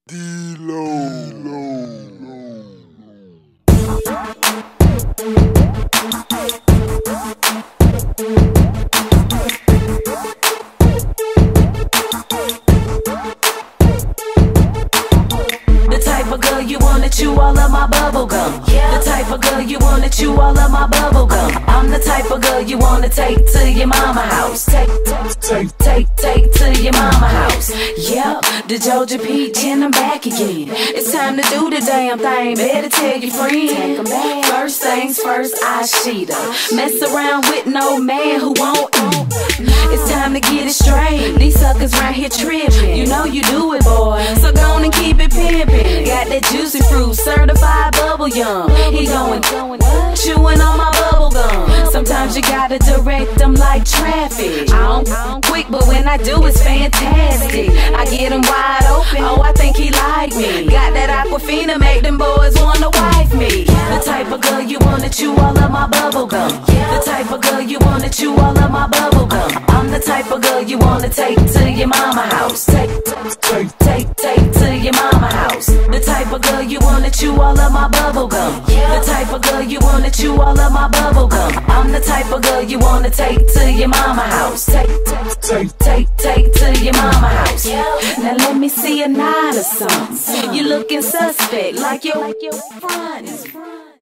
You wanna chew all of my bubblegum. The type of girl you wanna chew all of my bubblegum. I'm the type of girl you wanna take to your mama house. Take to your mama house. Yep, the Georgia Peach and I'm back again. It's time to do the damn thing. Better tell your friend. First things first, I cheat her. Mess around with no man who won't eat. It's time to get it straight. These suckers round here tripping. You know you do it, boy. So go on and keep it pimpin'. Got that juicy fruit, certified bubble yum. He going chewing on my bubble gum. Sometimes you gotta direct them like traffic. I don't quick, but when I do, it's fantastic. I get him wide open. Oh, I think he like me. Got that Aquafina, make them boys wanna wife me. The type of girl you wanna chew all of my bubble gum. The type of girl you wanna chew all of my bubble gum. I'm the type of girl you wanna take to your mama house. Take to your mama house. The type of girl you wanna chew all of my bubble gum. The type of girl you wanna chew all of my bubble gum. I'm the type of girl you wanna take to your mama house. Take to your mama house. Now let me see a nod or something. You looking suspect like your front is front.